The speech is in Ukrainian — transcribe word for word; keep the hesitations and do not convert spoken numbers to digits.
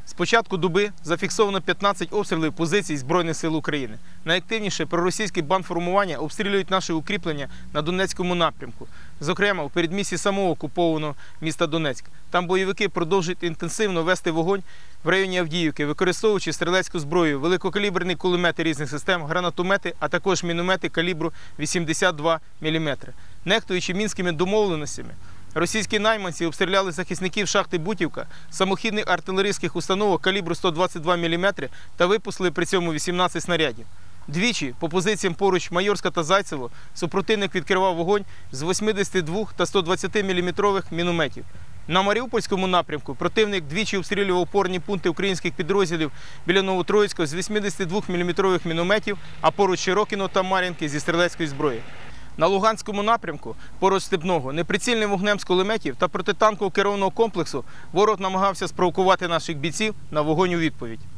З початку доби зафіксовано п'ятнадцять обстрілів позицій Збройних сил України. Найактивніше проросійські бандформування обстрілюють наші укріплення на Донецькому напрямку, зокрема у передмісті самого окупованого міста Донецьк. Там бойовики продовжують інтенсивно вести вогонь в районі Авдіївки, використовуючи стрілецьку зброю, великокаліберні кулемети різних систем, гранатомети, а також міномети калібру вісімдесят два міліметри. Нехтуючи мінськими домовленостями, російські найманці обстріляли захисників шахти Бутівка, самохідних артилерійських установок калібру сто двадцять два міліметри та випустили при цьому вісімнадцять снарядів. Двічі по позиціям поруч Майорська та Зайцево супротивник відкривав вогонь з восьмидесяти двох та ста двадцяти міліметрових мінометів. На Маріупольському напрямку противник двічі обстрілював опорні пункти українських підрозділів біля Новотроїцького з вісімдесяти двох міліметрових мінометів, а поруч Широкіно та Мар'їнки зі стрілецької зброї. На Луганському напрямку, поруч Степного, неприцільним вогнем з кулеметів та протитанкового керованого комплексу ворог намагався спровокувати наших бійців на вогонь у відповідь.